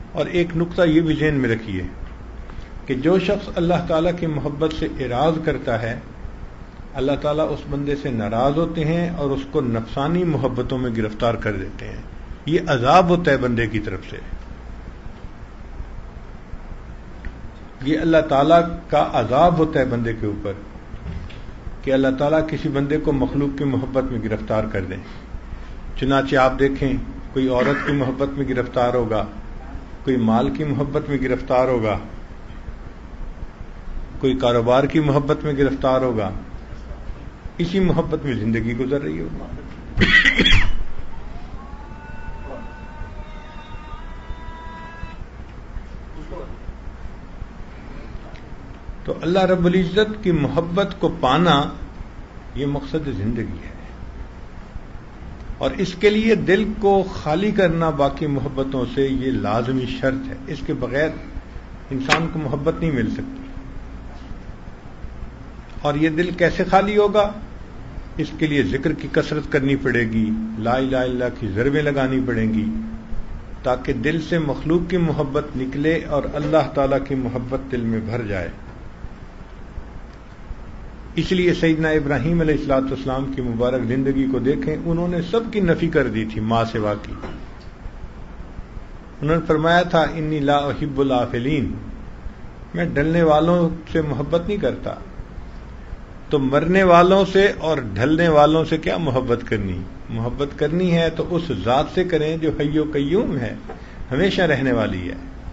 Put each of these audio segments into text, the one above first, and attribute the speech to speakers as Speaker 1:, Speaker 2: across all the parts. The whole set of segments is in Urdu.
Speaker 1: اور ایک نقطہ یہ بھی ذہن میں رکھیے کہ جو شخص اللہ تعالیٰ کی محبت سے اعراض کرتا ہے اللہ تعالیٰ اس بندے سے ناراض ہوتے ہیں اور اس کو نفسانی محبتوں میں گرفتار کر دیتے ہیں. یہ عذاب ہوتا ہے بندے کی طرف سے. یہ اللہ تعالیٰ کا عذاب ہوتا ہے بندے کے اوپر کہ اللہ تعالیٰ کسی بندے کو مخلوق کی محبت میں گرفتار کر دیں. چنانچہ آپ دیکھیں کوئی عورت کی محبت میں گرفتار ہوگا, کوئی مال کی محبت میں گرفتار ہوگا, کوئی کاروبار کی محبت میں گرفتار ہوگا, اسی محبت میں زندگی گزر رہی ہوگی. تو اللہ رب العزت کی محبت کو پانا یہ مقصد زندگی ہے, اور اس کے لیے دل کو خالی کرنا باقی محبتوں سے یہ لازمی شرط ہے. اس کے بغیر انسان کو محبت نہیں مل سکتی. اور یہ دل کیسے خالی ہوگا؟ اس کے لیے ذکر کی کثرت کرنی پڑے گی, لا الہ الا اللہ کی ضربیں لگانی پڑیں گی تاکہ دل سے مخلوق کی محبت نکلے اور اللہ تعالیٰ کی محبت دل میں بھر جائے. اس لیے سیدنا ابراہیم علیہ الصلوۃ والسلام کی مبارک زندگی کو دیکھیں, انہوں نے سب کی نفی کر دی تھی ماں سوا کی. انہوں نے فرمایا تھا انی لا احب الافلین, میں ڈلنے والوں سے محبت نہیں کرتا. تو مرنے والوں سے اور ڈھلنے والوں سے کیا محبت کرنی؟ محبت کرنی ہے تو اس ذات سے کریں جو حی و قیوم ہے, ہمیشہ رہنے والی ہے.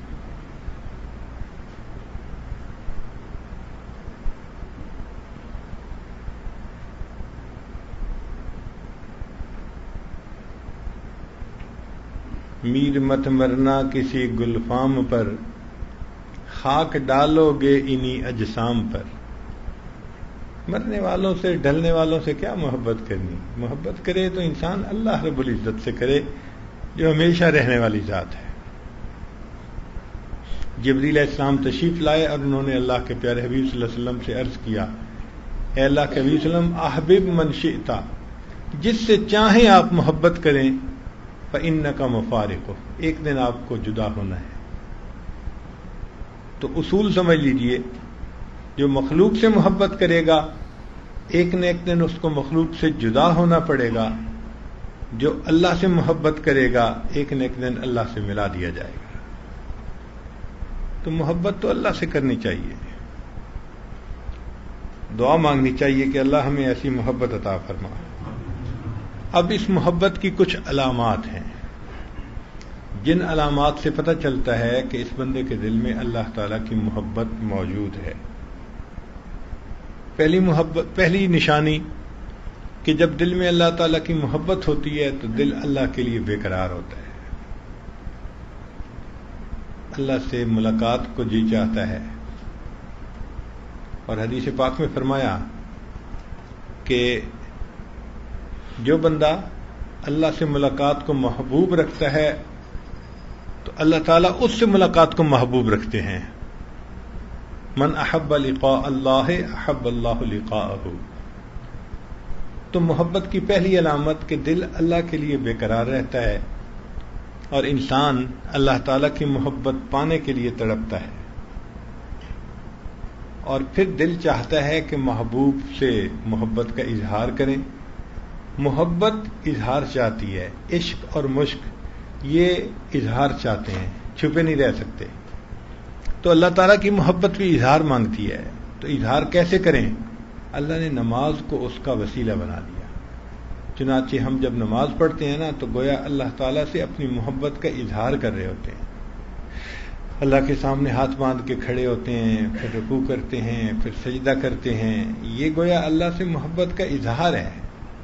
Speaker 1: میر مت مرنا کسی گلفام پر, خاک ڈالو گے انہی اجسام پر. مرنے والوں سے ڈھلنے والوں سے کیا محبت کرنی؟ محبت کرے تو انسان اللہ رب العزت سے کرے جو ہمیشہ رہنے والی ذات ہے. جبریل علیہ السلام تشریف لائے اور انہوں نے اللہ کے پیارے حبیب صلی اللہ علیہ وسلم سے عرض کیا, اے اللہ کے حبیب صلی اللہ علیہ وسلم, احبب من شئت, جس سے چاہیں آپ محبت کریں, فإنک مفارق, ایک دن آپ کو جدا ہونا ہے. تو اصول سمجھ لیجئے, جو مخلوق سے محبت کرے گا ایک نہ ایک دن اس کو مخلوق سے جدا ہونا پڑے گا. جو اللہ سے محبت کرے گا ایک نہ ایک دن اللہ سے ملا دیا جائے گا. تو محبت تو اللہ سے کرنی چاہیے, دعا مانگنی چاہیے کہ اللہ ہمیں ایسی محبت عطا فرما. اب اس محبت کی کچھ علامات ہیں جن علامات سے پتہ چلتا ہے کہ اس بندے کے دل میں اللہ تعالیٰ کی محبت موجود ہے. پہلی نشانی کہ جب دل میں اللہ تعالیٰ کی محبت ہوتی ہے تو دل اللہ کے لیے بے قرار ہوتا ہے, اللہ سے ملاقات کو جی چاہتا ہے. اور حدیث پاک میں فرمایا کہ جو بندہ اللہ سے ملاقات کو محبوب رکھتا ہے تو اللہ تعالیٰ اس سے ملاقات کو محبوب رکھتے ہیں. من احب لقاء اللہ احب اللہ لقاءہ. تو محبت کی پہلی علامت کہ دل اللہ کے لیے بے قرار رہتا ہے اور انسان اللہ تعالیٰ کی محبت پانے کے لیے تڑپتا ہے, اور پھر دل چاہتا ہے کہ محبوب سے محبت کا اظہار کریں. محبت اظہار چاہتی ہے, عشق اور مشق یہ اظہار چاہتے ہیں, چھپے نہیں رہ سکتے. تو اللہ تعالیٰ کی محبت بھی اظہار مانگتی ہے. تو اظہار کیسے کریں؟ اللہ نے نماز کو اس کا وسیلہ بنا دیا. چنانچہ ہم جب نماز پڑھتے ہیں نا تو گویا اللہ تعالیٰ سے اپنی محبت کا اظہار کر رہے ہوتے ہیں. اللہ کے سامنے ہاتھ باندھ کے کھڑے ہوتے ہیں, پھر رکوع کرتے ہیں, پھر سجدہ کرتے ہیں. یہ گویا اللہ سے محبت کا اظہار ہے,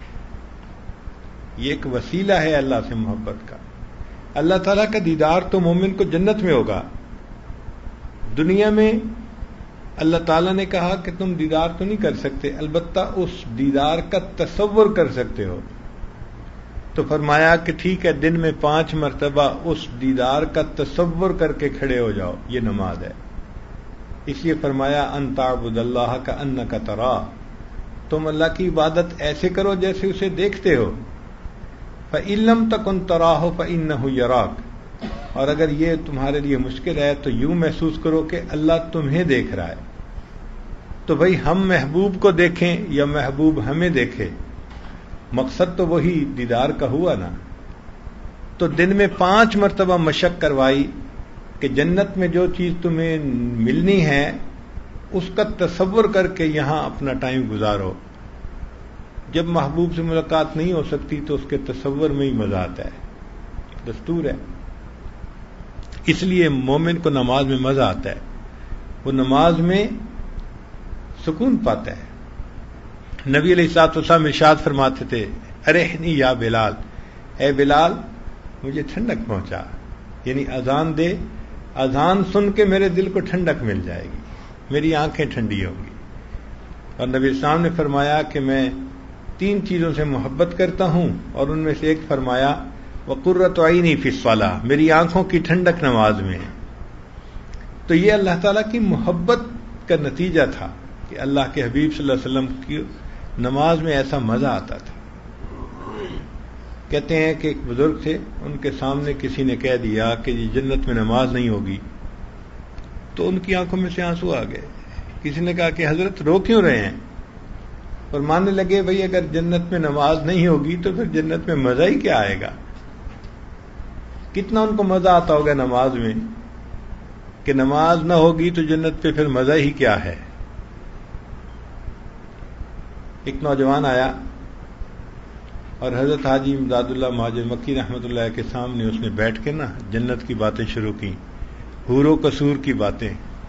Speaker 1: یہ ایک وسیلہ ہے اللہ سے محبت کا. اللہ تعالیٰ کا دیدار تو مومن کو جنت میں ہوگا. دنیا میں اللہ تعالیٰ نے کہا کہ تم دیدار تو نہیں کر سکتے, البتہ اس دیدار کا تصور کر سکتے ہو. تو فرمایا کہ ٹھیک ہے, دن میں 5 مرتبہ اس دیدار کا تصور کر کے کھڑے ہو جاؤ, یہ نماز ہے. اس لیے فرمایا ان تعبد اللہ کأنک تراہ, تم اللہ کی عبادت ایسے کرو جیسے اسے دیکھتے ہو. فإن لم تکن تراہ فإنہ یراک, اور اگر یہ تمہارے لیے مشکل ہے تو یوں محسوس کرو کہ اللہ تمہیں دیکھ رہا ہے. تو بھائی ہم محبوب کو دیکھیں یا محبوب ہمیں دیکھے، مقصد تو وہی دیدار کا ہوا نا. تو دن میں 5 مرتبہ مشق کروائی کہ جنت میں جو چیز تمہیں ملنی ہے اس کا تصور کر کے یہاں اپنا ٹائم گزارو. جب محبوب سے ملاقات نہیں ہو سکتی تو اس کے تصور میں ہی مزہ آتا ہے، دستور ہے. اس لیے مومن کو نماز میں مزہ آتا ہے، وہ نماز میں سکون پاتا ہے. نبی علیہ الصلوۃ والسلام ارشاد فرماتے تھے، ارحنی یا بلال، اے بلال مجھے ٹھنڈک پہنچا. یعنی اذان دے، اذان سن کے میرے دل کو ٹھنڈک مل جائے گی، میری آنکھیں ٹھنڈی ہوں گی. اور نبی السلام نے فرمایا کہ میں 3 چیزوں سے محبت کرتا ہوں، اور ان میں سے ایک فرمایا وقرۃ عینی فی الصلاۃ، میری آنکھوں کی ٹھنڈک نماز میں ہے. تو یہ اللہ تعالیٰ کی محبت کا نتیجہ تھا کہ اللہ کے حبیب صلی اللہ علیہ وسلم کی نماز میں ایسا مزہ آتا تھا. کہتے ہیں کہ ایک بزرگ تھے، ان کے سامنے کسی نے کہہ دیا کہ یہ جنت میں نماز نہیں ہوگی، تو ان کی آنکھوں میں سے آنسو آ گئے. کسی نے کہا کہ حضرت رو کیوں رہے ہیں؟ اور ماننے لگے بھئی اگر جنت میں نماز نہیں ہوگی تو پھر جنت میں مزہ ہی کیا آئے گا. کتنا ان کو مزہ آتا ہوگا نماز میں، کہ نماز نہ ہوگی تو جنت پہ پھر مزہ ہی کیا ہے. ایک نوجوان آیا اور حضرت حاجی امداد اللہ مہاجر مکی رحمۃ اللہ کے سامنے اس نے بیٹھ کے نا جنت کی باتیں شروع کی، حور و قصور کی باتیں.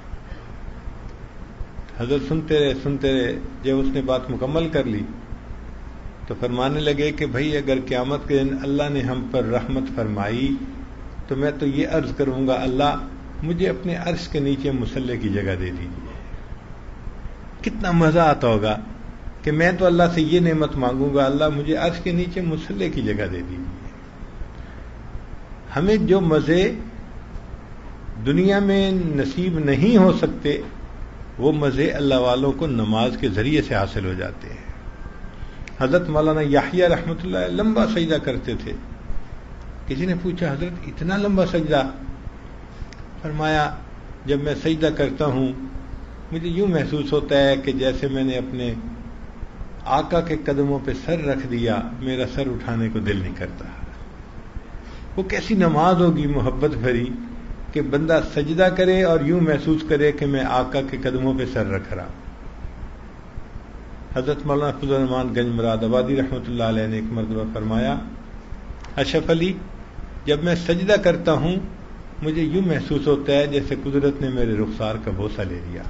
Speaker 1: حضرت سنتے رہے. جب اس نے بات مکمل کر لی تو فرمانے لگے کہ بھائی اگر قیامت کے دن اللہ نے ہم پر رحمت فرمائی تو میں تو یہ عرض کروں گا، اللہ مجھے اپنے عرش کے نیچے مصلی کی جگہ دے دیجیے. کتنا مزہ آتا ہوگا کہ میں تو اللہ سے یہ نعمت مانگوں گا، اللہ مجھے عرش کے نیچے مصلی کی جگہ دے دیجیے. ہمیں جو مزے دنیا میں نصیب نہیں ہو سکتے وہ مزے اللہ والوں کو نماز کے ذریعے سے حاصل ہو جاتے ہیں. حضرت مولانا یحییٰ رحمۃ اللہ لمبا سجدہ کرتے تھے. کسی نے پوچھا حضرت اتنا لمبا سجدہ؟ فرمایا جب میں سجدہ کرتا ہوں مجھے یوں محسوس ہوتا ہے کہ جیسے میں نے اپنے آقا کے قدموں پہ سر رکھ دیا، میرا سر اٹھانے کو دل نہیں کرتا. وہ کیسی نماز ہوگی محبت بھری کہ بندہ سجدہ کرے اور یوں محسوس کرے کہ میں آقا کے قدموں پہ سر رکھ رہا. حضرت مولانا فضل الرحمان گنج مراد آبادی رحمۃ اللہ علیہ نے ایک مرتبہ فرمایا، اشرف علی جب میں سجدہ کرتا ہوں مجھے یوں محسوس ہوتا ہے جیسے قدرت نے میرے رخسار کا بوسہ لے لیا.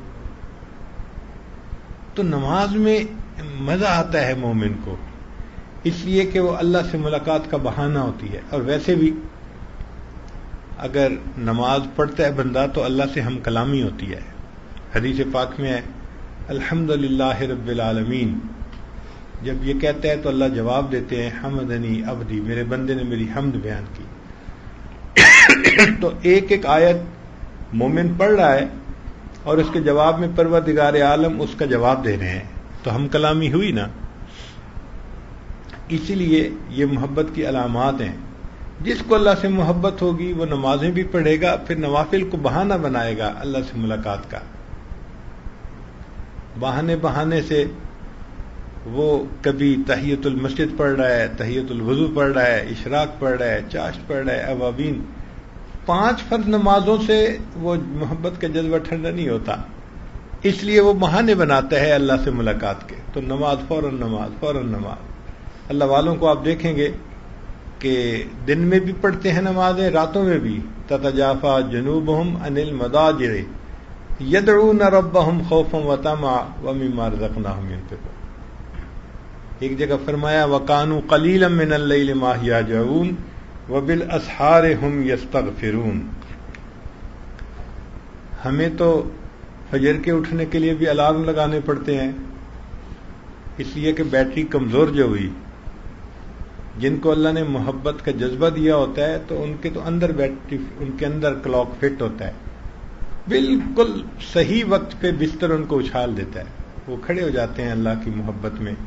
Speaker 1: تو نماز میں مزہ آتا ہے مومن کو، اس لیے کہ وہ اللہ سے ملاقات کا بہانہ ہوتی ہے. اور ویسے بھی اگر نماز پڑھتا ہے بندہ تو اللہ سے ہم کلامی ہوتی ہے. حدیث پاک میں ہے الحمدللہ رب العالمین، جب یہ کہتا ہے تو اللہ جواب دیتے ہیں حمدنی عبدی، میرے بندے نے میری حمد بیان کی. تو ایک ایک آیت مومن پڑھ رہا ہے اور اس کے جواب میں پروردگار عالم اس کا جواب دے رہے ہیں، تو ہم کلامی ہوئی نا. اسی لیے یہ محبت کی علامات ہیں. جس کو اللہ سے محبت ہوگی وہ نمازیں بھی پڑھے گا، پھر نوافل کو بہانہ بنائے گا اللہ سے ملاقات کا. بہانے سے وہ کبھی تحیۃ المسجد پڑھ رہا ہے، تحیۃ الوضو پڑھ رہا ہے، اشراق پڑھ رہا ہے، چاشت پڑھ رہا ہے، اوابین. 5 فرض نمازوں سے وہ محبت کا جذبہ ٹھنڈا نہیں ہوتا، اس لیے وہ بہانے بناتا ہے اللہ سے ملاقات کے. تو نماز فوراً نماز. اللہ والوں کو آپ دیکھیں گے کہ دن میں بھی پڑھتے ہیں نمازیں، راتوں میں بھی. تتجافا جنوبہم عن المضاجع یدعون ربہم خوفا وطمعا ومما رزقناہم ينفقون. ایک جگہ فرمایا وَكَانُوا قَلِيلًا مِّنَ اللَّيْلِ مَا يَهْجَعُونَ وَبِالْأَسْحَارِ هُمْ يَسْتَغْفِرُونَ. ہمیں تو فجر کے اٹھنے کے لیے بھی الارم لگانے پڑتے ہیں، اس لیے کہ بیٹری کمزور جو ہوئی. جن کو اللہ نے محبت کا جذبہ دیا ہوتا ہے تو ان کے تو اندر بیٹری، ان کے اندر کلاک فٹ ہوتا ہے، بالکل صحیح وقت پہ بستر ان کو اچھال دیتا ہے، وہ کھڑے ہو جاتے ہیں اللہ کی محبت میں.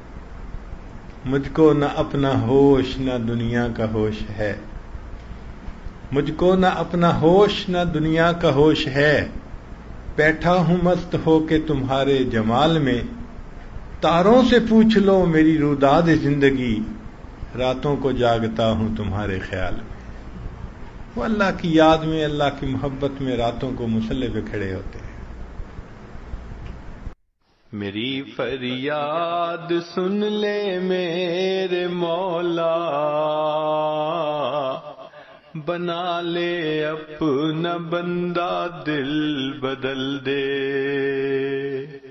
Speaker 1: مجھ کو نہ اپنا ہوش نہ دنیا کا ہوش ہے، مجھ کو نہ اپنا ہوش نہ دنیا کا ہوش ہے، بیٹھا ہوں مست ہو کے تمہارے جمال میں، تاروں سے پوچھ لو میری روداد زندگی، راتوں کو جاگتا ہوں تمہارے خیال میں۔ وہ اللہ کی یاد میں، اللہ کی محبت میں راتوں کو مصلے پہ کھڑے ہوتے ہیں۔
Speaker 2: میری فریاد سن لے میرے مولا، بنا لے اپنا بندہ دل بدل دے۔